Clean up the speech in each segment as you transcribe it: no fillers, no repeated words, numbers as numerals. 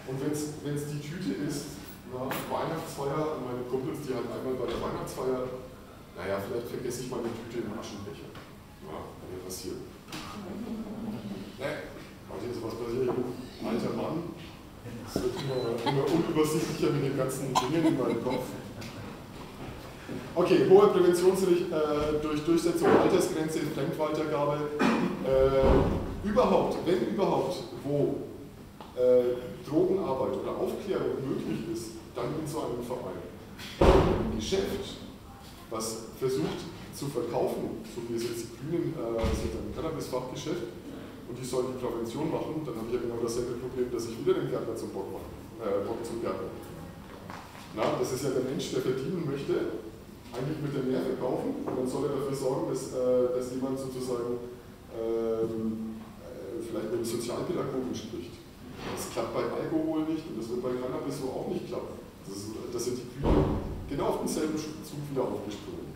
Und wenn es die Tüte ist, na, Weihnachtsfeier, und meine Kumpels, die halt einmal bei der Weihnachtsfeier, naja, vielleicht vergesse ich meine Tüte im Aschenbecher. Ja, kann ja passieren. Weiß nicht, sowas passiert. Alter Mann, es wird immer unübersichtlicher mit den ganzen Dingen in meinem Kopf. Okay, hohe Präventionsricht durch Durchsetzung der Altersgrenze, Fremdweitergabe. Wenn überhaupt, wo Drogenarbeit oder Aufklärung möglich ist, dann in so einem Verein. Ein Geschäft, was versucht zu verkaufen, so wie es jetzt die Grünen sind, ein Cannabis-Fachgeschäft, und die sollen die Prävention machen, dann habe ich ja genau dasselbe Problem, dass ich wieder den Gärtner zum Bock mache. Bock zum Gärtner. Na, das ist ja der Mensch, der verdienen möchte, eigentlich mit der Mehr verkaufen, und dann soll er dafür sorgen, dass jemand sozusagen vielleicht mit einem Sozialpädagogen spricht. Das klappt bei Alkohol nicht und das wird bei Cannabis so auch nicht klappen. Das sind die Grünen genau auf denselben Zug wieder aufgesprungen.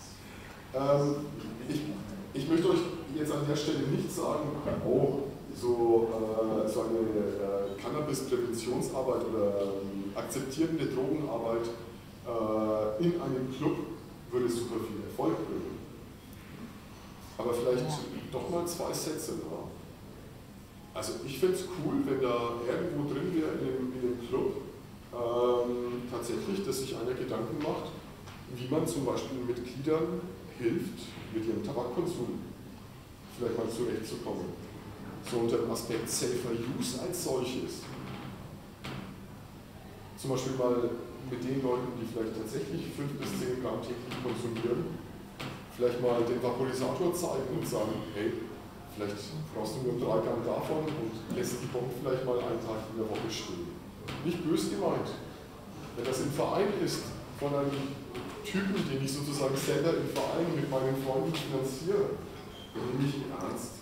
Ich möchte euch jetzt an der Stelle nicht sagen, oh, so eine Cannabis-Präventionsarbeit oder akzeptierende Drogenarbeit in einem Club würde super viel Erfolg bringen. Aber vielleicht doch mal 2 Sätze. Ja. Also ich finde es cool, wenn da irgendwo drin wäre in dem Club tatsächlich, dass sich einer Gedanken macht, wie man zum Beispiel Mitgliedern hilft, mit ihrem Tabakkonsum vielleicht mal zurechtzukommen. So unter dem Aspekt Safer Use als solches. Zum Beispiel mal mit den Leuten, die vielleicht tatsächlich 5 bis 10 Gramm täglich konsumieren, vielleicht mal den Vaporisator zeigen und sagen, hey, vielleicht brauchst du nur 3 Gramm davon und lässt die Bombe vielleicht mal einen Tag in der Woche stehen. Nicht böse gemeint. Wenn das im Verein ist, von einem Typen, den ich sozusagen selber im Verein mit meinen Freunden finanziere, dann nehme ich ihn ernst.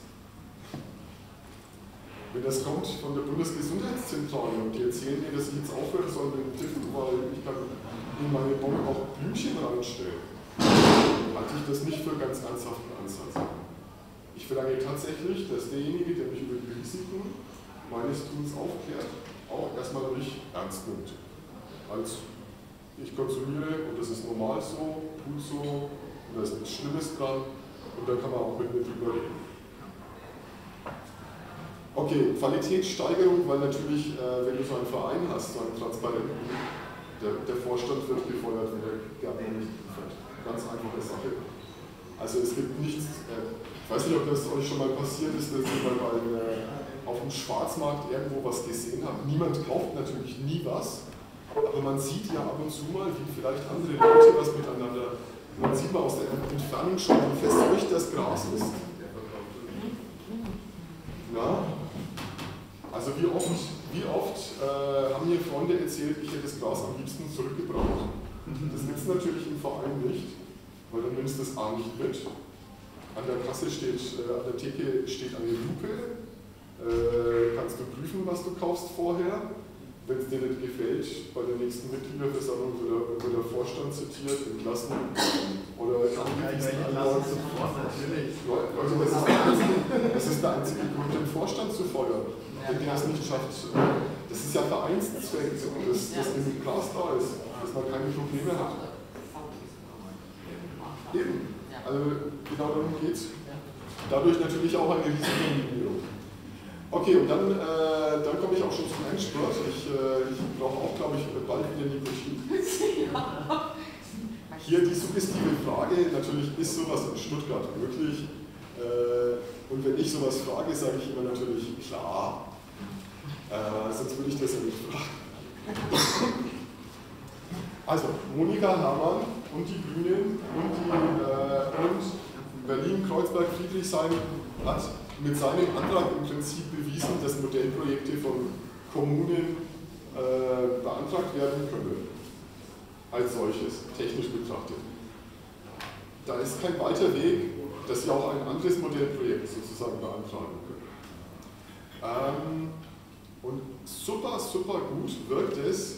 Wenn das kommt von der Bundesgesundheitszentrale und die erzählen mir, dass ich jetzt aufhören soll mit dem Tiffen, weil ich kann in meine Bombe auch Blümchen reinstellen, halte ich das nicht für ganz ernsthaften Ansatz. Ich verlange tatsächlich, dass derjenige, der mich über die Risiken meines Tuns aufklärt, auch erstmal mich ernst nimmt. Als ich konsumiere und das ist normal so, gut so, und da ist nichts Schlimmes dran und da kann man auch mit mir drüber reden. Okay, Qualitätssteigerung, weil natürlich, wenn du so einen Verein hast, so einen transparenten, der Vorstand wird befeuert, wenn der Gärtner nicht liefert. Ganz einfache Sache. Also es gibt nichts, ich weiß nicht, ob das euch schon mal passiert ist, dass ihr mal auf dem Schwarzmarkt irgendwo was gesehen habt. Niemand kauft natürlich nie was. Aber man sieht ja ab und zu mal, wie vielleicht andere Leute was miteinander, man sieht mal aus der Entfernung schon, wie verseucht das Gras ist. Na? Also wie oft haben mir Freunde erzählt, ich hätte das Gras am liebsten zurückgebracht. Das nützt natürlich im Verein nicht, weil dann nimmst du das A nicht mit. An der Kasse an der Theke steht eine Lupe, kannst du prüfen, was du kaufst vorher. Wenn es dir nicht gefällt, bei der nächsten Mitgliederversammlung wird der Vorstand zitiert, entlassen oder angewiesen. Das ist der einzige Grund, den Vorstand zu feuern, wenn der das nicht schafft. Das ist ja Vereinszweck, dass genug Glas da ist, dass man keine Probleme hat. Eben, also genau darum geht es. Dadurch natürlich auch eine Risikominimierung. Okay, und dann komme ich auch schon zum Endspurt. Ich brauche auch, glaube ich, bald wieder Nikotin. Hier die suggestive Frage, natürlich ist sowas in Stuttgart möglich. Und wenn ich sowas frage, sage ich immer natürlich, klar, sonst würde ich das ja nicht fragen. Also, Monika Herrmann und die Grünen und Berlin-Kreuzberg-Friedrichshain hat mit seinem Antrag im Prinzip bewiesen, dass Modellprojekte von Kommunen beantragt werden können, als solches, technisch betrachtet. Da ist kein weiter Weg, dass Sie auch ein anderes Modellprojekt sozusagen beantragen können. Und super, super gut wirkt es,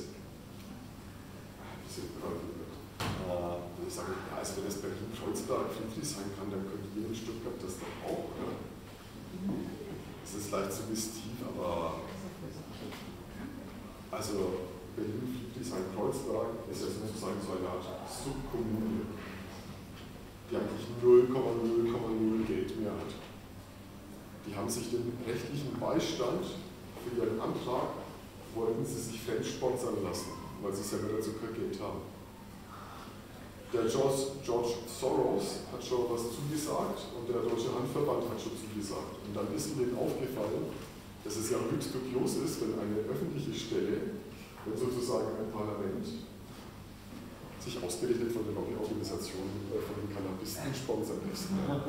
ich sage, ja, also wenn das Berlin-Kreuzberg Friedrichshain kann, dann könnte jeder in Stuttgart das doch auch, oder? Das ist leicht suggestiv, aber Also Berlin-Friedrichshain-Kreuzberg ist ja sozusagen so eine Art Subkommune, die eigentlich 0,0,0 Geld mehr hat. Die haben sich den rechtlichen Beistand für ihren Antrag, wollten sie sich fremdsponsern lassen, weil sie selber dazu kein Geld haben. Der George Soros hat schon was zugesagt und der Deutsche Handverband hat schon zugesagt. Und dann ist ihnen aufgefallen, dass es ja höchst dubios ist, wenn eine öffentliche Stelle, wenn sozusagen ein Parlament, sich ausgerechnet von der Lobbyorganisation von den Cannabisten sponsern lässt.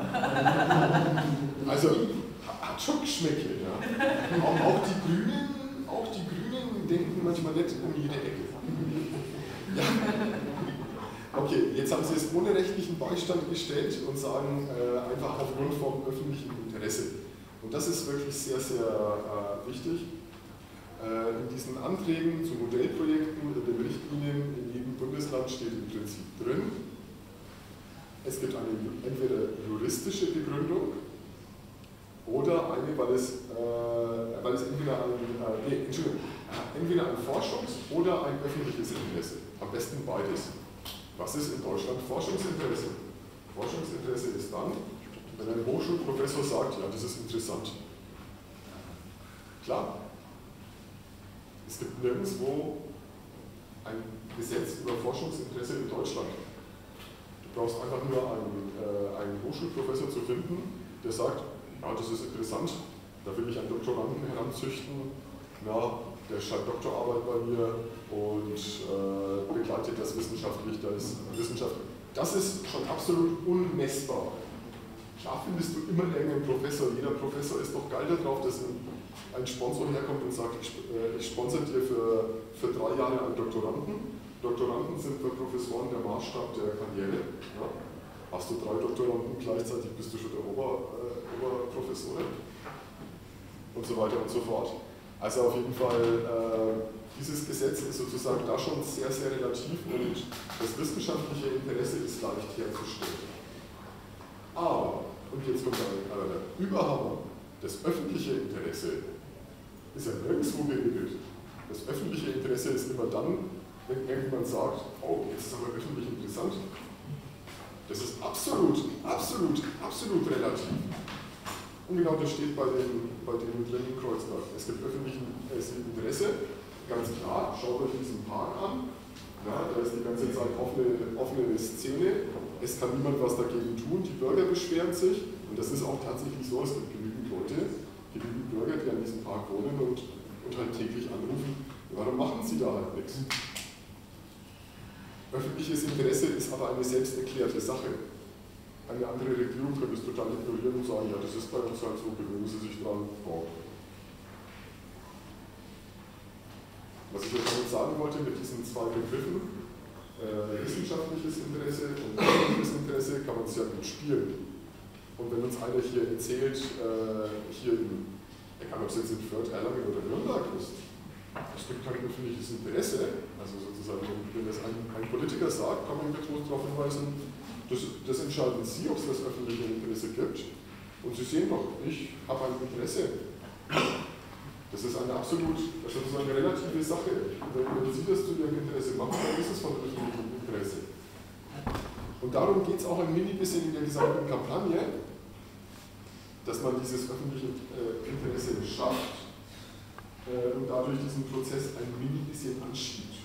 Also, hat schon Geschmäckle. Ja. Auch die Grünen denken manchmal nicht um jede Ecke. Ja. Okay, jetzt haben Sie es ohne rechtlichen Beistand gestellt und sagen einfach aufgrund vom öffentlichen Interesse. Und das ist wirklich sehr, sehr wichtig. In diesen Anträgen zu Modellprojekten und den Richtlinien in jedem Bundesland steht im Prinzip drin, es gibt eine entweder juristische Begründung oder eine, weil es entweder ein Forschungs- oder ein öffentliches Interesse. Am besten beides. Was ist in Deutschland Forschungsinteresse? Forschungsinteresse ist dann, wenn ein Hochschulprofessor sagt, ja, das ist interessant. Klar, es gibt nirgendwo ein Gesetz über Forschungsinteresse in Deutschland. Du brauchst einfach nur einen Hochschulprofessor zu finden, der sagt, ja, das ist interessant, da will ich einen Doktoranden heranzüchten, na, der schreibt Doktorarbeit bei mir und begleitet das wissenschaftlich. Das ist schon absolut unmessbar. Klar findest du immer irgendeinen Professor. Jeder Professor ist doch geil darauf, dass ein Sponsor herkommt und sagt, ich sponsere dir für 3 Jahre einen Doktoranden. Doktoranden sind für Professoren der Maßstab der Karriere. Ja. Hast du 3 Doktoranden gleichzeitig, bist du schon der Oberprofessor und so weiter und so fort. Also auf jeden Fall, dieses Gesetz ist sozusagen da schon sehr, sehr relativ und das wissenschaftliche Interesse ist leicht herzustellen. Aber, und jetzt kommt der Überhammer, das öffentliche Interesse ist ja nirgendwo geregelt. Das öffentliche Interesse ist immer dann, wenn irgendjemand sagt, oh, jetzt ist aber öffentlich interessant. Das ist absolut relativ. Und genau das steht bei dem drin in Kreuzberg. Es gibt öffentliches Interesse, ganz klar, schaut euch diesen Park an. Ja, da ist die ganze Zeit offene Szene. Es kann niemand was dagegen tun, die Bürger beschweren sich. Und das ist auch tatsächlich so, es gibt genügend Leute, genügend Bürger, die an diesem Park wohnen und halt täglich anrufen, warum machen sie da halt nichts? Öffentliches Interesse ist aber eine selbst erklärte Sache. Eine andere Regierung könnte es total ignorieren und sagen, ja, das ist bei uns halt so, gewöhnen Sie sich dran. Oh. Was ich euch damit sagen wollte mit diesen 2 Begriffen, wissenschaftliches Interesse und öffentliches Interesse, kann man sehr gut spielen. Und wenn uns einer hier erzählt, egal ob es jetzt in Fürth, Erlangen oder Nürnberg ist, es gibt kein öffentliches Interesse, also sozusagen, wenn das ein Politiker sagt, kann man getrost darauf hinweisen, das entscheiden Sie, ob es das öffentliche Interesse gibt. Und Sie sehen doch, ich habe ein Interesse. Das ist eine relative Sache. Wenn Sie das zu Ihrem Interesse machen, dann ist es von öffentlichem Interesse. Und darum geht es auch ein mini bisschen in der gesamten Kampagne, dass man dieses öffentliche Interesse schafft und dadurch diesen Prozess ein mini bisschen anschiebt.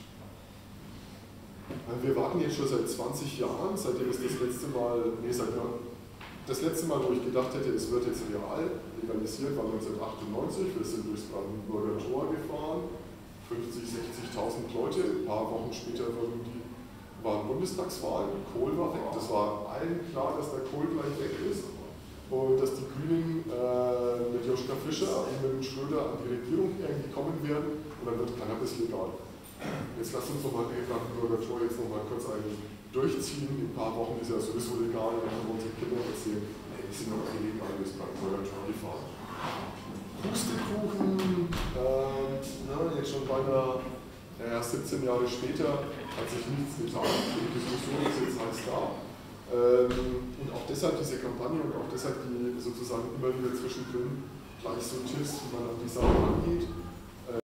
Wir warten jetzt schon seit 20 Jahren, seitdem es das letzte Mal, wo ich gedacht hätte, es wird jetzt real legalisiert, war 1998. Wir sind durchs Brandenburger Tor gefahren, 50.000, 60.000 Leute. Ein paar Wochen später waren Bundestagswahlen, Kohl war weg. Das war allen klar, dass der Kohl gleich weg ist und dass die Grünen mit Joschka Fischer und mit Schröder an die Regierung irgendwie kommen werden und dann wird Cannabis legal. Jetzt lasst uns nochmal den Brandenburger Tor jetzt nochmal kurz durchziehen. In ein paar Wochen ist ja sowieso legal, dann können wir unseren Kindern erzählen, hey, wir sind noch illegal durchs Brandenburger Tor gefahren. Pustekuchen, jetzt schon beinahe 17 Jahre später hat sich nichts getan. Die Diskussion ist jetzt heiß da. Und auch deshalb diese Kampagne und auch deshalb die sozusagen immer wieder zwischendrin gleich so Tipps, wie man an die Sache angeht.